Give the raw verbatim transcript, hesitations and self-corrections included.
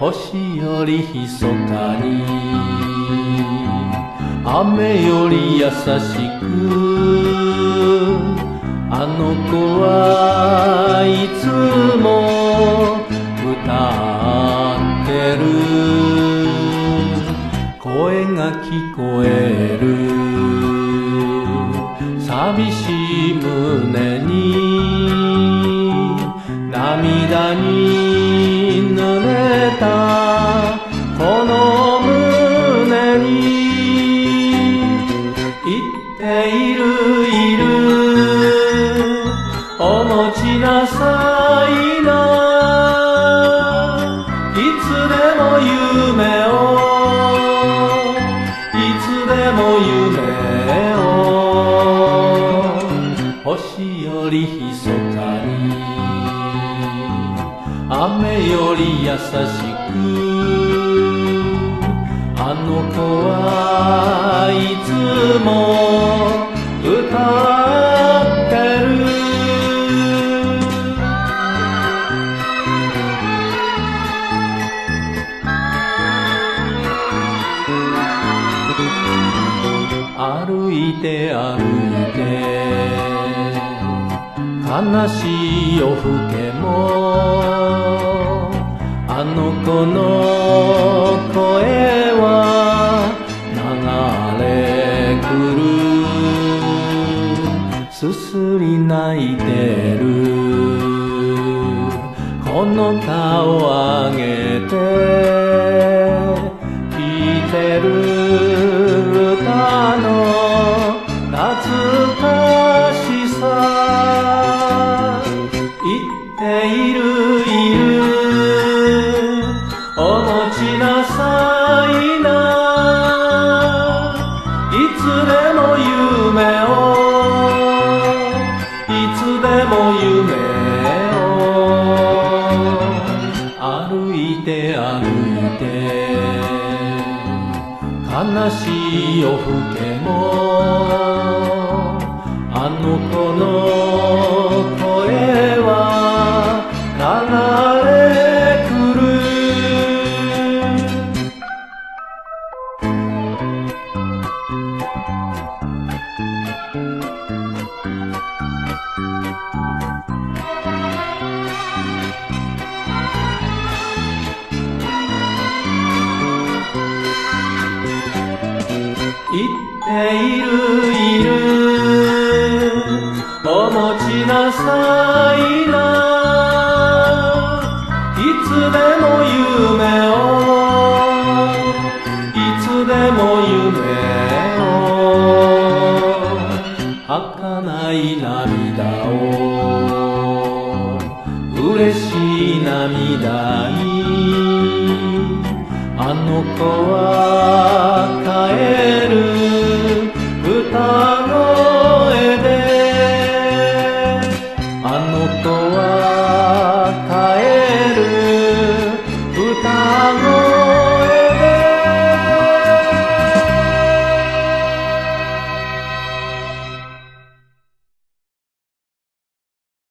星より密かに雨より優しくあの子はいつも歌ってる声が聞こえる寂しい胸に涙に濡れたこの胸に言っているいるお持ちなさいないつでも夢をいつでも夢を星より密かに雨より優しくあの子はいつも歌ってる歩いて歩いて悲しい夜更けもあの子の声は流れ来るすすり泣いてるこの顔上げて聴いてる歌の懐かしさ言っているいるお持ちなさいないつでも夢をいつでも夢を歩いて歩いて悲しい夜更けもあの子の声は流れ来る言っているいるお持ちなさいないつでも夢をいつでも夢を儚い涙を嬉しい涙にあの子は